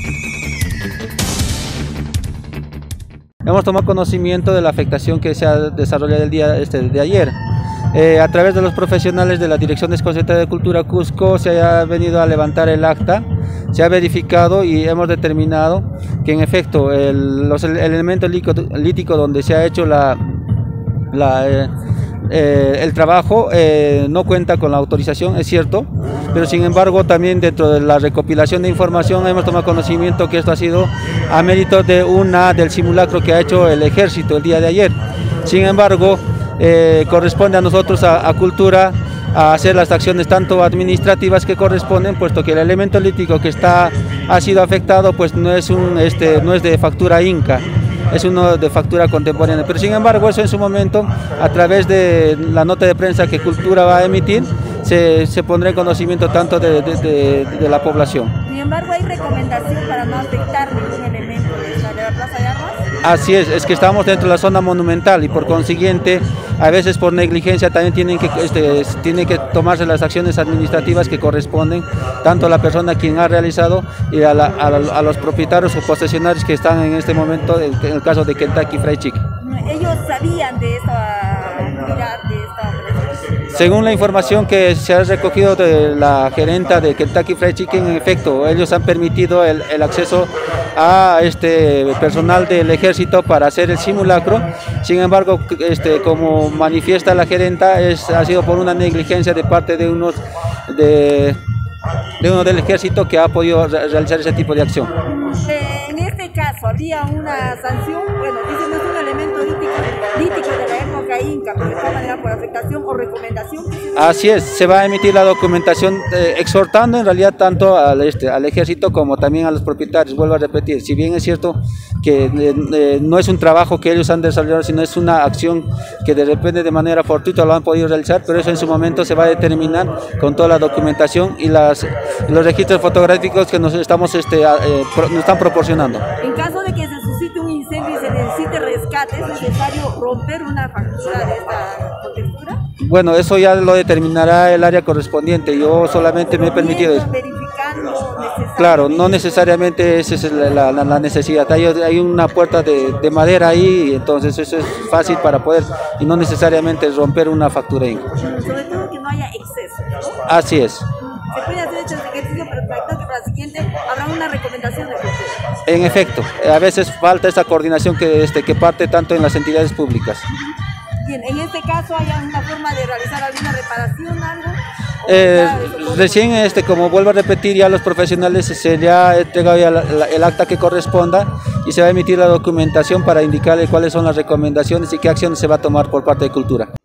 Hemos tomado conocimiento de la afectación que se ha desarrollado el día de ayer. A través de los profesionales de la Dirección Desconcentrada de Cultura Cusco se ha venido a levantar el acta, se ha verificado y hemos determinado que en efecto el elemento lítico donde se ha hecho el trabajo no cuenta con la autorización, es cierto, pero sin embargo también dentro de la recopilación de información hemos tomado conocimiento que esto ha sido a mérito del simulacro que ha hecho el ejército el día de ayer. Sin embargo, corresponde a nosotros, a Cultura, a hacer las acciones tanto administrativas que corresponden, puesto que el elemento lítico que ha sido afectado pues no es de factura inca, es uno de factura contemporánea, pero sin embargo eso en su momento, a través de la nota de prensa que Cultura va a emitir, se pondrá en conocimiento tanto de la población. Sin embargo, ¿hay recomendación para no afectar ningún elemento de la Plaza de Armas? Así es que estamos dentro de la zona monumental y por consiguiente, a veces por negligencia también tienen que tomarse las acciones administrativas que corresponden tanto a la persona quien ha realizado y a los propietarios o posesionarios que están en este momento, en el caso de Kentucky Fried Chicken. ¿Ellos sabían de esta actividad, de esta operación? Según la información que se ha recogido de la gerenta de Kentucky Fried Chicken, en efecto, ellos han permitido el acceso a personal del ejército para hacer el simulacro. Sin embargo, como manifiesta la gerenta, ha sido por una negligencia de parte de uno del ejército que ha podido realizar ese tipo de acción. En este caso, ¿habría una sanción? Bueno, dicen no es un elemento lítico de la época inca, pero de todas maneras por afectación o recomendación. Así es, se va a emitir la documentación exhortando en realidad tanto al ejército como también a los propietarios. Vuelvo a repetir, si bien es cierto que no es un trabajo que ellos han desarrollado, sino es una acción que de repente de manera fortuita lo han podido realizar, pero eso en su momento se va a determinar con toda la documentación y los registros fotográficos que nos están proporcionando. En caso de que se suscite un incendio y se necesite rescate, ¿es necesario romper una factura de esta contextura? Bueno, eso ya lo determinará el área correspondiente. Yo solamente me he permitido eso. Claro, no necesariamente esa es la necesidad. Hay una puerta de madera ahí, entonces eso es fácil para poder, y no necesariamente romper una factura ahí. Sobre todo que no haya exceso, ¿no? Así es. Se puede hacer este ejercicio, pero que para la siguiente habrá una recomendación de Cultura. En efecto, a veces falta esa coordinación que parte tanto en las entidades públicas. Bien, en este caso, ¿hay alguna forma de realizar alguna reparación, algo? Recién, como vuelvo a repetir, ya los profesionales se le ha entregado ya el acta que corresponda y se va a emitir la documentación para indicarle cuáles son las recomendaciones y qué acciones se va a tomar por parte de Cultura.